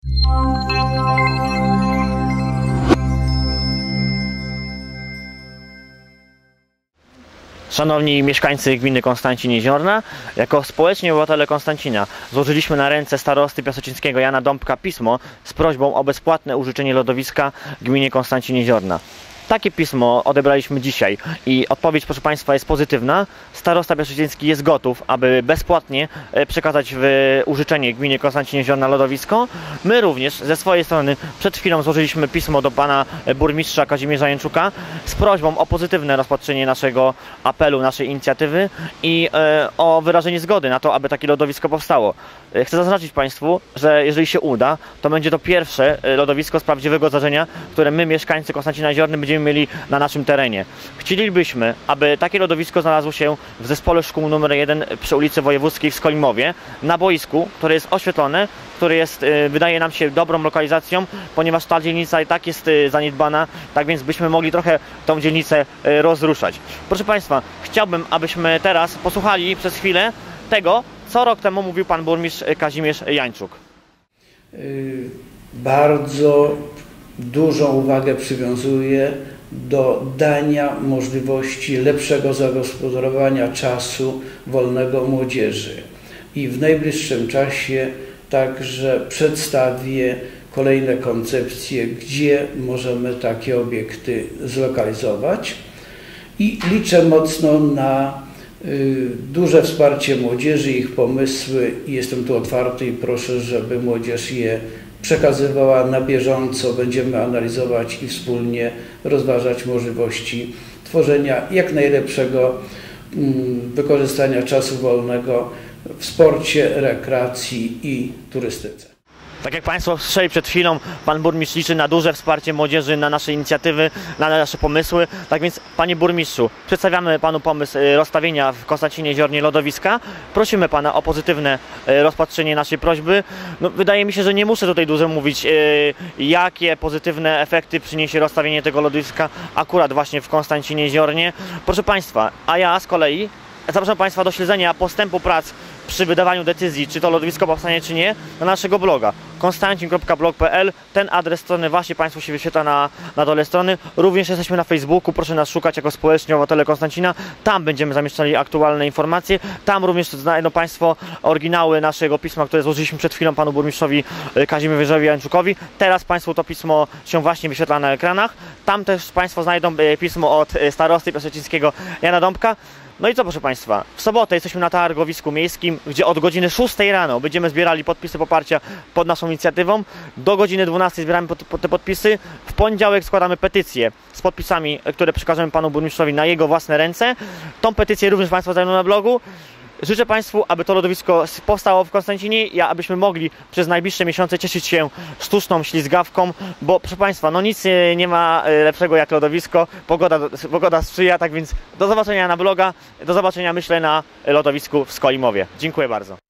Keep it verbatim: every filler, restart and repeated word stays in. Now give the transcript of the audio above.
Szanowni mieszkańcy gminy Konstancin Jeziorna, jako społeczni obywatele Konstancina złożyliśmy na ręce starosty piasecznickiego Jana Dąbka pismo z prośbą o bezpłatne użyczenie lodowiska gminie Konstancin Jeziorna. Takie pismo odebraliśmy dzisiaj i odpowiedź, proszę Państwa, jest pozytywna. Starosta piasecznicki jest gotów, aby bezpłatnie przekazać w użyczenie gminie Konstancin Jeziorna lodowisko. My również ze swojej strony przed chwilą złożyliśmy pismo do pana burmistrza Kazimierza Jańczuka z prośbą o pozytywne rozpatrzenie naszego apelu, naszej inicjatywy i e, o wyrażenie zgody na to, aby takie lodowisko powstało. Chcę zaznaczyć Państwu, że jeżeli się uda, to będzie to pierwsze lodowisko z prawdziwego zdarzenia, które my, mieszkańcy Konstancina Jeziorny, będziemy mieli na naszym terenie. Chcielibyśmy, aby takie lodowisko znalazło się w zespole szkół numer jeden przy ulicy Wojewódzkiej w Skolimowie, na boisku, które jest oświetlone, które jest, wydaje nam się, dobrą lokalizacją, ponieważ ta dzielnica i tak jest zaniedbana, tak więc byśmy mogli trochę tą dzielnicę rozruszać. Proszę Państwa, chciałbym, abyśmy teraz posłuchali przez chwilę tego, co rok temu mówił pan burmistrz Kazimierz Jańczuk. Bardzo dużą uwagę przywiązuje do dania możliwości lepszego zagospodarowania czasu wolnego młodzieży. I w najbliższym czasie także przedstawię kolejne koncepcje, gdzie możemy takie obiekty zlokalizować. I liczę mocno na y, duże wsparcie młodzieży, ich pomysły. Jestem tu otwarty i proszę, żeby młodzież je przekazywała na bieżąco. Będziemy analizować i wspólnie rozważać możliwości tworzenia jak najlepszego mm, wykorzystania czasu wolnego w sporcie, rekreacji i turystyce. Tak jak Państwo słyszeli przed chwilą, pan burmistrz liczy na duże wsparcie młodzieży, na nasze inicjatywy, na nasze pomysły. Tak więc, panie burmistrzu, przedstawiamy panu pomysł rozstawienia w Konstancinie Jeziornie lodowiska. Prosimy pana o pozytywne rozpatrzenie naszej prośby. No, wydaje mi się, że nie muszę tutaj dużo mówić, jakie pozytywne efekty przyniesie rozstawienie tego lodowiska akurat właśnie w Konstancinie Jeziornie. Proszę Państwa, a ja z kolei zapraszam Państwa do śledzenia postępu prac przy wydawaniu decyzji, czy to lodowisko powstanie, czy nie, na naszego bloga konstancin kropka blog kropka p l. Ten adres strony właśnie Państwu się wyświetla na, na dole strony. Również jesteśmy na Facebooku, proszę nas szukać jako społeczni obywatele Konstancina. Tam będziemy zamieszczali aktualne informacje. Tam również znajdą Państwo oryginały naszego pisma, które złożyliśmy przed chwilą panu burmistrzowi Kazimierzowi Jańczukowi. Teraz Państwu to pismo się właśnie wyświetla na ekranach. Tam też Państwo znajdą pismo od starosty piasecznickiego Jana Dąbka. No i co, proszę Państwa, w sobotę jesteśmy na targowisku miejskim, gdzie od godziny szóstej rano będziemy zbierali podpisy poparcia pod naszą inicjatywą. Do godziny dwunastej zbieramy pod, pod te podpisy. W poniedziałek składamy petycję z podpisami, które przekażemy panu burmistrzowi na jego własne ręce. Tą petycję również Państwo znajdą na blogu. Życzę Państwu, aby to lodowisko powstało w Konstancinie i abyśmy mogli przez najbliższe miesiące cieszyć się sztuczną ślizgawką, bo proszę Państwa, no nic nie ma lepszego jak lodowisko, pogoda, pogoda sprzyja, tak więc do zobaczenia na bloga, do zobaczenia myślę na lodowisku w Skolimowie. Dziękuję bardzo.